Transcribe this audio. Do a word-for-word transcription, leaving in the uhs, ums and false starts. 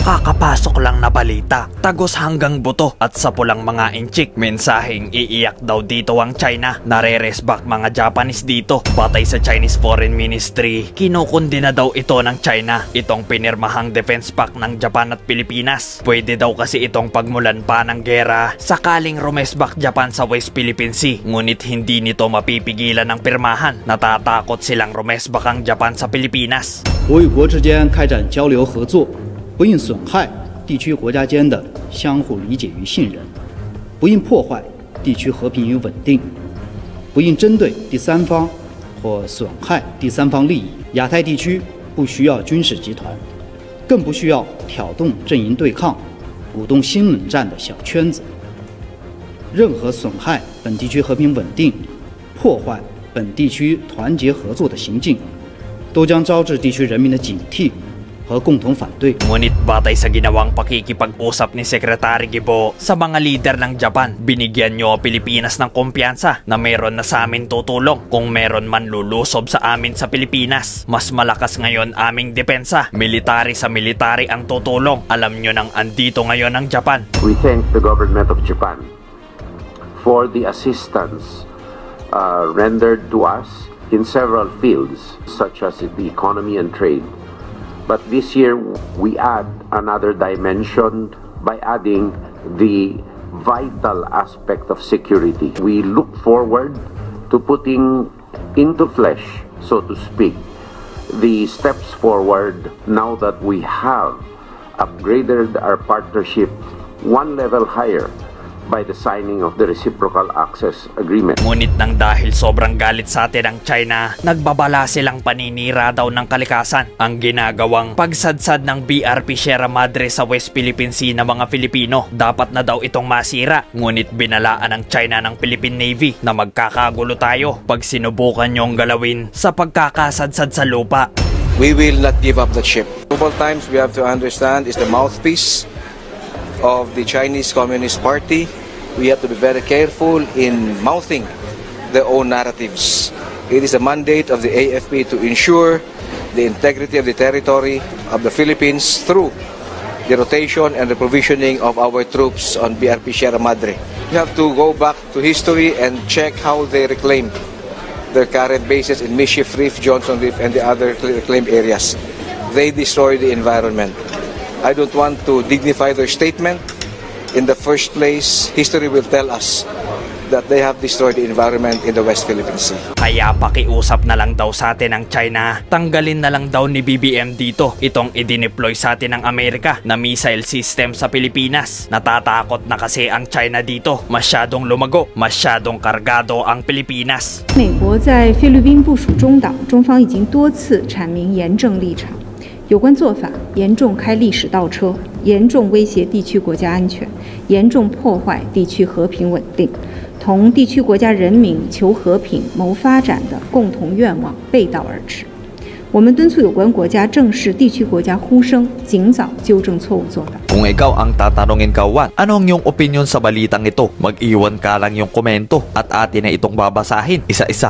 Kakapasok lang na balita, tagos hanggang buto at sa pulang mga inchik. Mensaheng iiyak daw dito ang China. Nare-resback mga Japanese dito. Batay sa Chinese Foreign Ministry, kinukundi na daw ito ng China. Itong pinirmahang defense pact ng Japan at Pilipinas. Pwede daw kasi itong pagmulan pa ng gera sakaling rumesback Japan sa West Philippine Sea. Ngunit hindi nito mapipigilan ng pirmahan. Natatakot silang rumesback ang Japan sa Pilipinas. 我与国之间开展交流合作， 不应损害地区国家间的相互理解与信任，不应破坏地区和平与稳定，不应针对第三方或损害第三方利益。亚太地区不需要军事集团，更不需要挑动阵营对抗、鼓动新冷战的小圈子。任何损害本地区和平稳定、破坏本地区团结合作的行径，都将招致地区人民的警惕 Ngunit batay sa ginawang pakikipag-usap ni Secretary Gibo sa mga leader ng Japan, binigyan nyo Pilipinas ng kumpiyansa na meron na sa amin tutulong kung meron man lulusob sa amin sa Pilipinas. Mas malakas ngayon aming depensa. Military sa military ang tutulong. Alam nyo nang andito ngayon ang Japan. We thank the government of Japan for the assistance uh, rendered to us in several fields such as the economy and trade. But this year, we add another dimension by adding the vital aspect of security. We look forward to putting into flesh, so to speak, the steps forward now that we have upgraded our partnership one level higher by the signing of the Reciprocal Access Agreement. Ngunit nang dahil sobrang galit sa atin ang China, nagbabala silang paninira daw ng kalikasan. Ang ginagawang pagsadsad ng B R P Sierra Madre sa West Philippine Sea ng mga Filipino, dapat na daw itong masira. Ngunit binalaan ng China ng Philippine Navy na magkakagulo tayo pag sinubukan nyong galawin sa pagkakasadsad sa lupa. We will not give up the ship. Several times we have to understand is the mouthpiece of the Chinese Communist Party. We have to be very careful in mouthing their own narratives. It is a mandate of the A F P to ensure the integrity of the territory of the Philippines through the rotation and the provisioning of our troops on B R P Sierra Madre. We have to go back to history and check how they reclaimed their current bases in Mischief Reef, Johnson Reef, and the other reclaimed areas. They destroyed the environment. I don't want to dignify their statement. In the first place, history will tell us that they have destroyed the environment in the West Philippine Sea. Kaya pakiusap na lang daw sa atin ng China, tanggalin na lang daw ni B B M dito itong idineploy sa atin ng Amerika na missile system sa Pilipinas. Natatakot na kasi ang China dito. Masyadong lumago, masyadong kargado ang Pilipinas. 美国在菲律宾部署中岛，中方已经多次阐明严正立场。 有关做法严重开历史倒车，严重威胁地区国家安全，严重破坏地区和平稳定，同地区国家人民求和平、谋发展的共同愿望背道而驰。我们敦促有关国家正视地区国家呼声，尽早纠正错误做法。 Kung ikaw ang tatanungin kawan, ano ang iyong opinion sa balitang ito? Mag-iwan ka lang yung komento at atin na itong babasahin isa-isa.